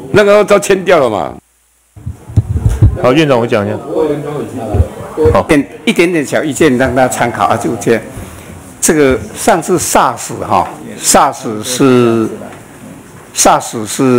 那个都签掉了嘛。 好，院长我讲一下。好， 一点点小意见让大家参考啊，就这个上次 SARS 哈 ，SARS 是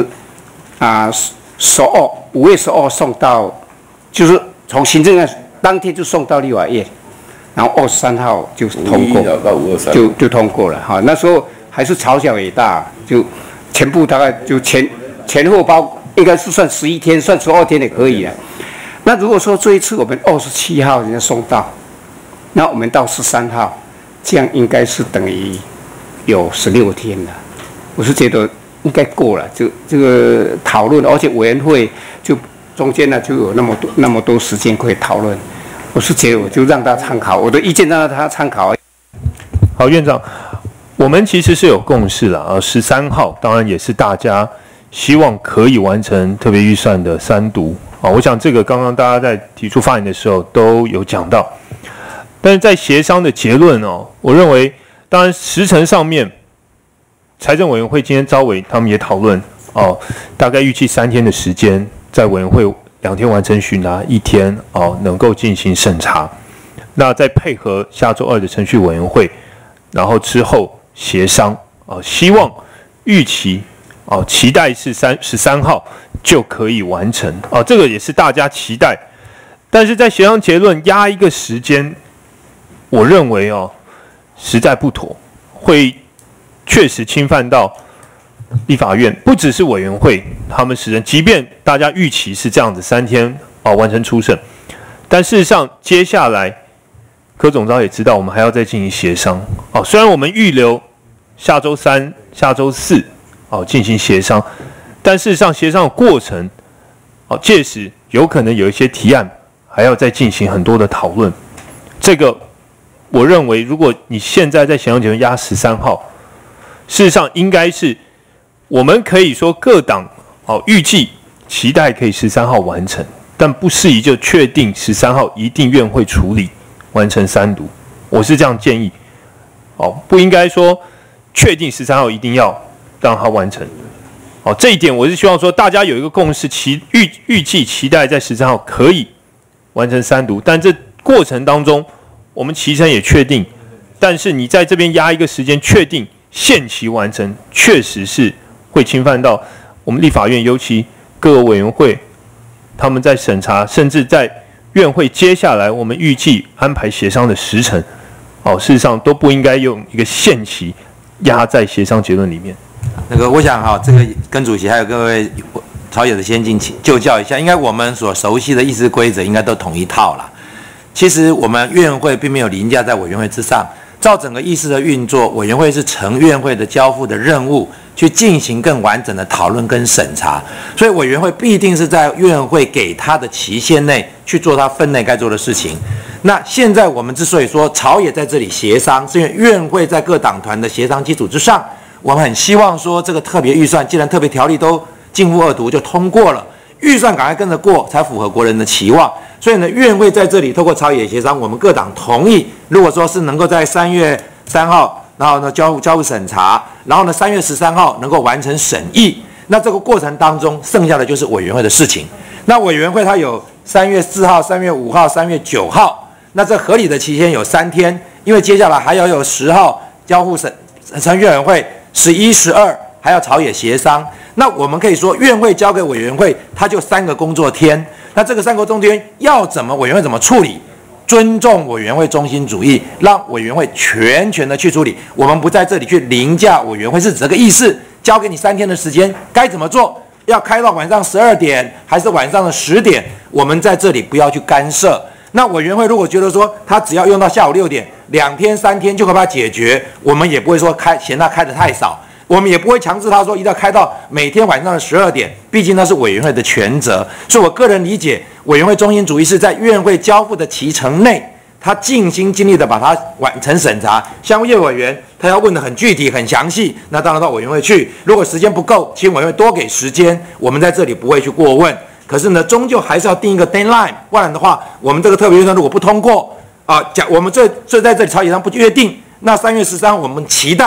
5月12送到，就是从行政院当天就送到立法院，然后23号就通过，就通过了哈。那时候还是朝小也大，就全部大概就前后包应该是算11天，算12天也可以了。那如果说这一次我们27号人家送到，那我们到13号，这样应该是等于有16天了。我是觉得应该够了，就这个讨论，而且委员会就中间呢就有那么多时间可以讨论。我是觉得我就让大家参考，我的意见让他参考。 好，院长，我们其实是有共识了啊，13号当然也是大家希望可以完成特别预算的3读啊。我想这个刚刚大家在提出发言的时候都有讲到，但是在协商的结论哦，我认为当然时程上面，财政委员会今天召委他们也讨论哦，大概预计3天的时间，在委员会2天完成询答，1天能够进行审查，那再配合下周2的程序委员会，然后之后协商希望预期期待是13号就可以完成这个也是大家期待，但是在协商结论压一个时间，我认为实在不妥，会确实侵犯到立法院，不只是委员会他们时程，即便大家预期是这样子3天完成初审，但事实上接下来柯总召也知道我们还要再进行协商虽然我们预留下周3、下周4进行协商，但事实上协商的过程届时有可能有一些提案还要再进行很多的讨论，这个我认为如果你现在在协商结论压13号，事实上应该是我们可以说各党预计期待可以13号完成，但不适宜就确定13号一定院会处理完成3读，我是这样建议不应该说确定13号一定要让它完成这一点我是希望说大家有一个共识，预计期待在13号可以完成3读，但这过程当中我们期程也确定，但是你在这边压一个时间确定限期完成，确实是会侵犯到我们立法院，尤其各个委员会他们在审查，甚至在院会接下来我们预计安排协商的时程事实上都不应该用一个限期压在协商结论里面。 我想这个跟主席还有各位朝野的先进就教一下，应该我们所熟悉的议事规则应该都同一套啦。其实我们院会并没有凌驾在委员会之上，照整个议事的运作，委员会是承院会的交付的任务，去进行更完整的讨论跟审查，所以委员会必定是在院会给他的期限内去做他分内该做的事情。那现在我们之所以说朝野在这里协商，是因为院会在各党团的协商基础之上，我们很希望说这个特别预算，既然特别条例都进入2读就通过了，预算赶快跟着过，才符合国人的期望。所以呢，院会在这里透过朝野协商，我们各党同意，如果说是能够在3月3号，然后呢交付审查，然后呢3月13号能够完成审议，那这个过程当中剩下的就是委员会的事情。那委员会它有3月4号、3月5号、3月9号，那这合理的期间有3天，因为接下来还要有10号交付程序委员会，11、12还要朝野协商。那我们可以说，院会交给委员会，它就3个工作天。那这个3个工作天要怎么委员会怎么处理？尊重委员会中心主义，让委员会全权的去处理。我们不在这里去凌驾委员会，是指这个意思。交给你3天的时间，该怎么做？要开到晚上12点，还是晚上的10点？我们在这里不要去干涉。那委员会如果觉得说他只要用到下午6点，2天3天就可以把它解决，我们也不会说嫌他开得太少。我们也不会强制他说一定要开到每天晚上的12点，毕竟那是委员会的权责。所以我个人理解，委员会中心主义是在院会交付的期程内，他尽心尽力的把它完成审查。相关业委员他要问的很具体很详细，那当然到委员会去。如果时间不够，请委员会多给时间，我们在这里不会去过问。可是呢，终究还是要定一个 deadline， 不然的话，我们这个特别预算如果不通过我们这在这里朝野上不约定，那3月13我们期待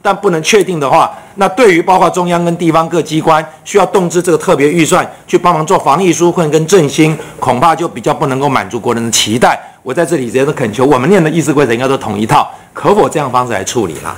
但不能确定的话，那对于包括中央跟地方各机关需要动支这个特别预算去帮忙做防疫纾困跟振兴，恐怕就比较不能够满足国人的期待。我在这里直接恳求，我们念的议事规则应该都同一套，可否这样方式来处理啦？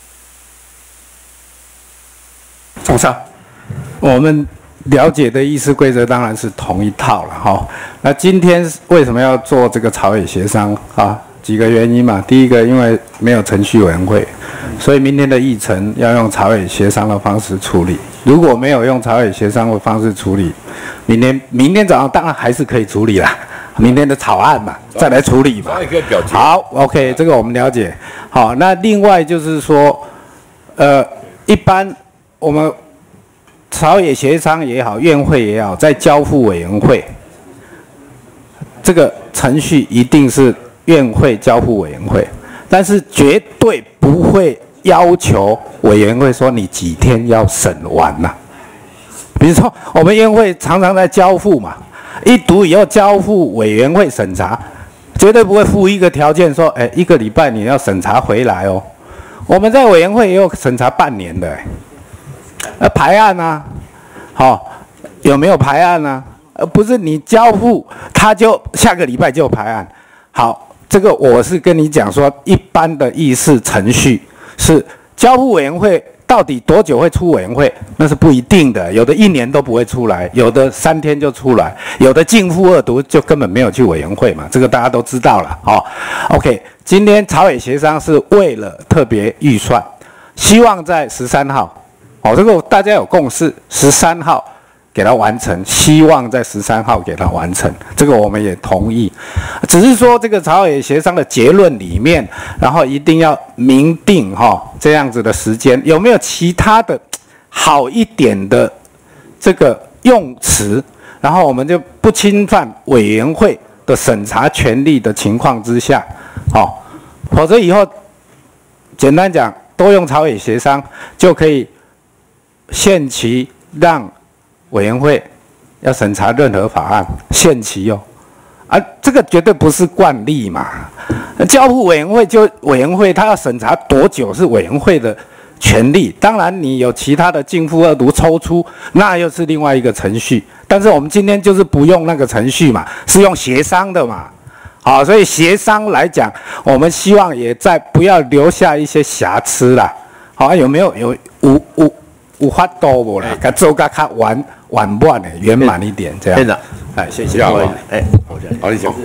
总少， 我们了解的议事规则当然是同一套了哈。那今天为什么要做这个朝野协商啊？几个原因嘛。第一个，因为没有程序委员会，所以明天的议程要用朝野协商的方式处理。如果没有用朝野协商的方式处理，明天早上当然还是可以处理啦。明天的草案嘛，再来处理嘛。好 ，OK， 这个我们了解。好，那另外就是说，一般我们朝野协商也好，院会也好，在交付委员会，这个程序一定是院会交付委员会，但是绝对不会要求委员会说你几天要审完呐。比如说，我们院会常常在交付嘛，一读以后交付委员会审查，绝对不会附一个条件说，1个礼拜你要审查回来哦。我们在委员会也有审查半年的，排案啊，有没有排案啊？不是你交付，他就下个礼拜就排案。好，这个我是跟你讲说，一般的议事程序是交付委员会到底多久会出委员会，那是不一定的，有的1年都不会出来，有的3天就出来，有的逕付2读就根本没有去委员会嘛，这个大家都知道了OK， 今天朝野协商是为了特别预算，希望在13号，这个大家有共识，13号给它完成，希望在13号给它完成，这个我们也同意。只是说这个朝野协商的结论里面，然后一定要明定这样子的时间，有没有其他的好一点的这个用词，然后我们就不侵犯委员会的审查权利的情况之下，否则以后简单讲都用朝野协商就可以限期让委员会要审查任何法案，限期这个绝对不是惯例嘛。交付委员会就委员会，他要审查多久是委员会的权利。当然，你有其他的逕付2读抽出，那又是另外一个程序。但是我们今天就是不用那个程序嘛，是用协商的嘛。所以协商来讲，我们希望也在不要留下一些瑕疵啦。有没有有法度无啦？甲做甲较完满的圆满一点，这样。 院长， 谢谢。 好，你讲。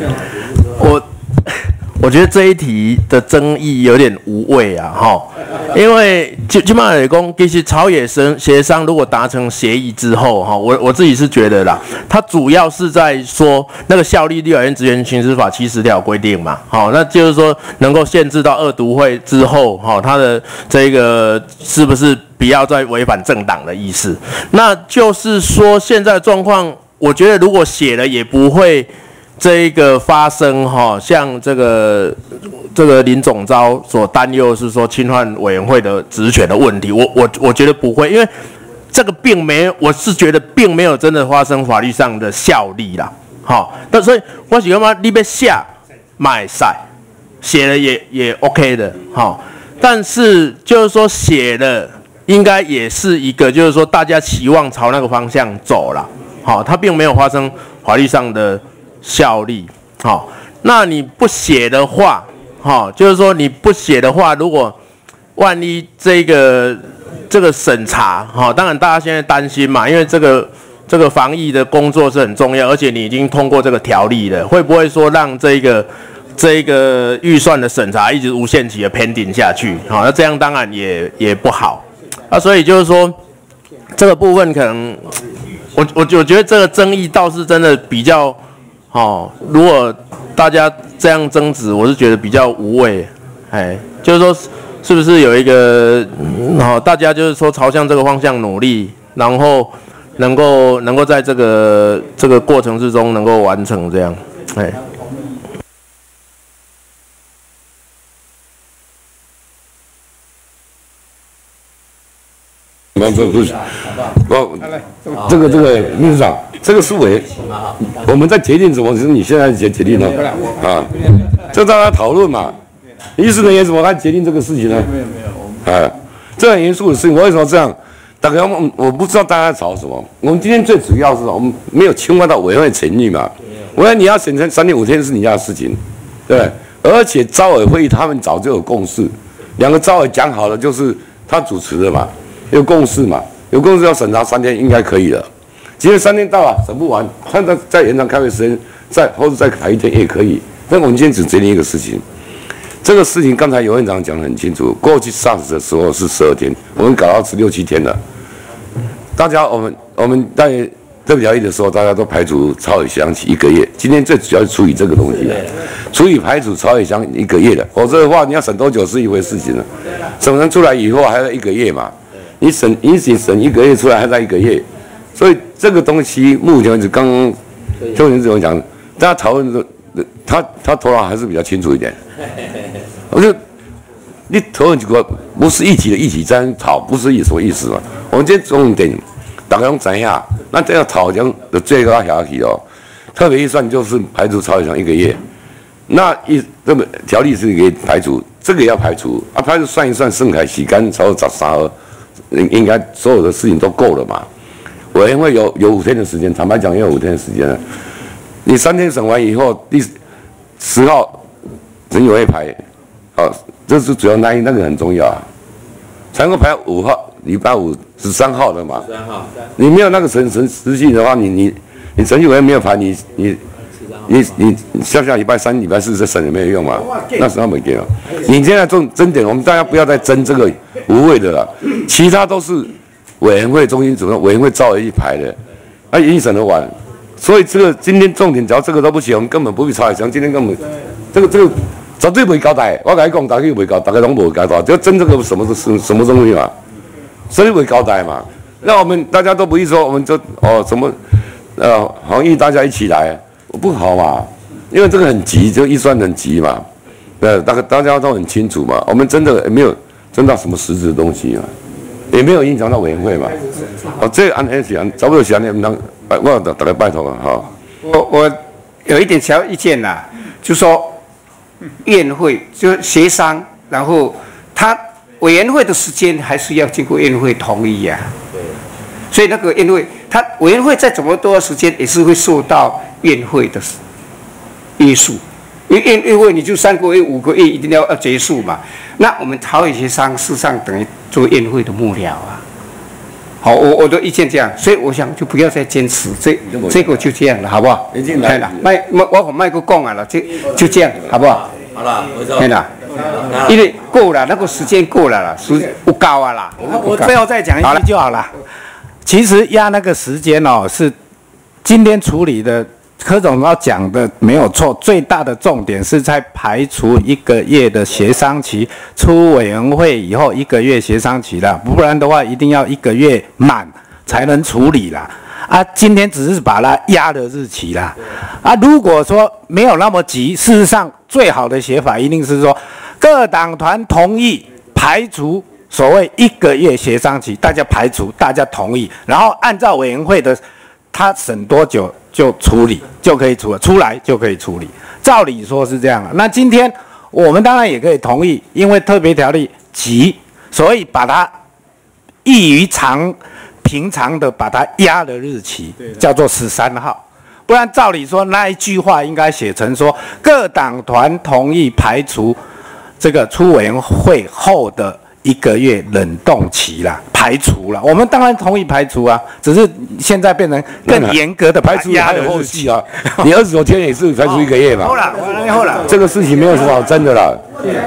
我觉得这一题的争议有点无谓啊，因为基本上来讲，其实朝野协商如果达成协议之后，我自己是觉得啦，它主要是在说那个效力立法院职员行使法70条规定嘛，那就是说能够限制到2读会之后，它的这个是不是不要再违反政党的意思？那就是说现在的状况，我觉得如果写了也不会。这一个发生像这个林总召所担忧是说侵犯委员会的职权的问题，我觉得不会，因为这个并没有，我是觉得并没有真的发生法律上的效力啦，但所以我是感觉你要写买赛写了也 OK 的，但是就是说写了应该也是一个就是说大家期望朝那个方向走啦，它并没有发生法律上的效力，那你不写的话，就是说你不写的话，如果万一这个审查，当然大家现在担心嘛，因为这个防疫的工作是很重要，而且你已经通过这个条例了，会不会说让这个预算的审查一直无限期的 pending 下去？那这样当然也不好，所以就是说这个部分可能，我觉得这个争议倒是真的比较。如果大家这样争执，我是觉得比较无谓，就是说，是不是有一个，大家就是说朝向这个方向努力，然后能够在这个过程之中能够完成这样， 这个秘书长，这个思维，我们在决定什么？是你现在决定呢？就大家讨论嘛。议事人员怎么来决定这个事情呢？没有， 这很严肃的事情。我为什么这样？大概我不知道大家在吵什么。我们今天最主要是我们没有侵犯到委员会权益嘛。我说你要审成3天5天是你家的事情，对不对？而且召委会议他们早就有共识，2个召委讲好了，就是他主持的嘛，有共识嘛，有共识要审查3天应该可以了。今天3天到了，审不完，他再延长开会时间，或者再排1天也可以。但我们今天只决定一个事情，这个事情刚才尤院长讲得很清楚，过去 SARS 的时候是12天，我们搞到16、17天了。大家我们在特别条例的时候，大家都排除朝野协商期1个月。今天最主要是处理这个东西了，处理排除朝野协商1个月的，否则的话你要审多久是一回事情了。审完出来以后还要1个月嘛，你审1个月出来还在1个月，所以这个东西目前为止，刚刚邱先生讲，大家讨论的。他头脑还是比较清楚一点。我就你讨论这个不是议题的议题在吵，不是什么意思嘛？我们今天重点大家拢知影，那这样讨讲的最高下去哦，特别预算就是排除朝野上1个月，那这么条例是可以排除，这个也要排除啊，排除算一算，剩下时间超过13应该所有的事情都够了嘛。委员会有5天的时间，坦白讲也有5天的时间了。你3天审完以后，第10号审委会排，这是主要那个很重要啊，才能够排5号，礼拜5、13号的嘛。13号，你没有那个时序的话，你程序委员没有排，你下礼拜3、礼拜4再审也没有用嘛，那时候没给了。你现在争点，我们大家不要再争这个无谓的了，其他都是委员会中心主任、委员会召委一排的，一定审得完。所以这个今天重点，只要这个都不行，我们根本不必朝野协商。今天根本这个绝对袂交代。我跟你讲，大家袂交，大家拢无交代。就争这个什么东西嘛，所以袂交代嘛。那我们大家都不是说，我们就什么防疫大家一起来，不好嘛？因为这个很急，就预算很急嘛。大家都很清楚嘛。我们真的也没有争到什么实质的东西嘛，也没有影响到委员会嘛。这按是差不多是安尼，唔通。我大家拜托了哈。 我有一点小意见啦，就说院会就协商，然后他委员会的时间还是要经过院会同意呀。对。所以那个院会，他委员会再怎么多的时间，也是会受到院会的约束。因为院会你就3个月、5个月一定要结束嘛。那我们朝野协商事实上等于做院会的幕僚啊。好，我的意见这样，所以我想就不要再坚持，这个就这样了，好不好？来了，我卖个讲啊了，就这样，好不好？好了，对了，因为够了，那个时间够了啦，不高啊啦。 我最后再讲一句就好了。其实压那个时间哦，是今天处理的。柯总要讲的没有错，最大的重点是在排除1个月的协商期，出委员会以后1个月协商期啦，不然的话一定要1个月满才能处理啦。啊，今天只是把它压了日期啦。啊，如果说没有那么急，事实上最好的写法一定是说，各党团同意排除所谓1个月协商期，大家排除，大家同意，然后按照委员会的他审多久。就处理就可以处理，出来就可以处理。照理说是这样了。那今天我们当然也可以同意，因为特别条例急，所以把它异于平常的把它压了日期，叫做13号。不然照理说那一句话应该写成说，各党团同意排除这个出委员会后的1个月冷冻期啦，排除了。我们当然同意排除啊，只是现在变成更严格的排除还有后续啊。你29天也是排除1个月嘛。 后了， 这个事情没有什么好争的啦。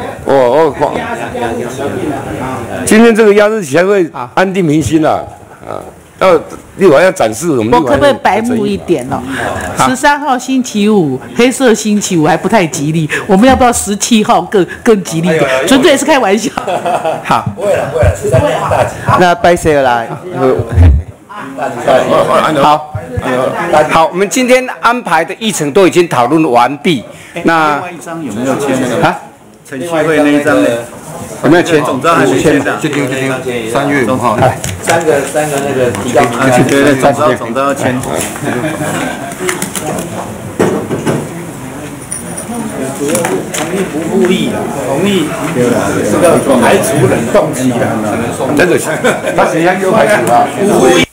今天这个压日期还会安定民心啦。立委要展示我们。 我可不可以白目一点哦？13号星期五，黑色星期五还不太吉利，我们要不要17号更吉利一点？纯粹是开玩笑。 好， 不会了那拜谢啦。 好，我们今天安排的议程都已经讨论完毕。那另外一张有没有签那个？ 啊？ 程序会那一张呢？ 有没有签？ 总召还没签的。 就听3月5号。 三个那个提纲。 对，总召要签。 主要是同意不复议啊，同意这个排除冷冻期啊， 这个他怎样就排除啊？